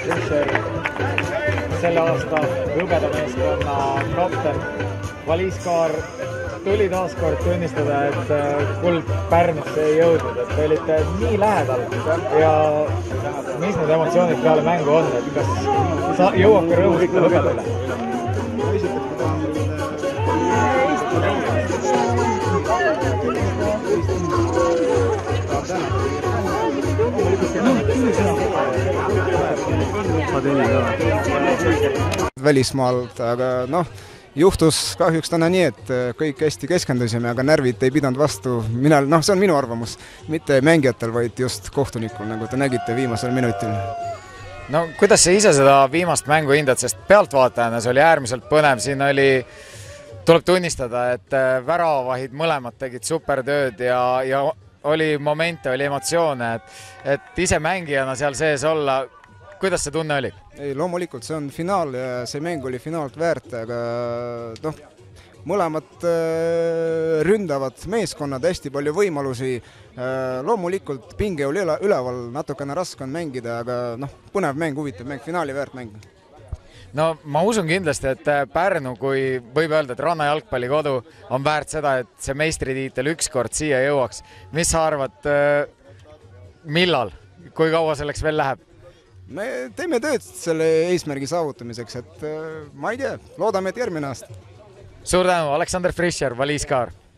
Fischer, selle aasta hõbedameeskonna kapten. Valiis Kaar tuli taas kord tunnistada, et kuld Pärnusse ei jõudnud, et te olite nii lähedal ja mis need emotsioonid peale mängu on, et kas jõuab ka rõõmus ikka hõbedale? Välismaalt, aga noh, juhtus kahjuks täna nii, et kõik hästi keskendusime, aga närvid ei pidanud vastu. See on minu arvamus, mitte mängijatel, vaid just kohtunikul, nagu te nägite viimasel minutil. No kuidas sa ise seda viimast mängu hindad, sest pealtvaatajana see oli äärmiselt põnev, siin tuleb tunnistada, et väravahid mõlemad tegid supertööd ja oli momente, oli emotsioone, et ise mängijana seal sees olla. Kuidas see tunne oli? Ei, loomulikult see on finaal ja see mäng oli finaalt väärt, aga mõlemad ründavad meeskonnad, hästi palju võimalusi. Loomulikult pinge oli üleval, natukene raske on mängida, aga põnev mäng, huvitav mäng, finaali väärt mäng. No ma usun kindlasti, et Pärnu, kui võib öelda, et Ranna jalgpallikodu on väärt seda, et see meistritiitel ükskord siia jõuaks. Mis sa arvad, millal, kui kaua selleks veel läheb? Me teeme tööd selle eesmärgi saavutamiseks, et ma ei tea, loodame, et järgmine aasta. Suur tänu, Aleksander Fischer, Valiis Kaar.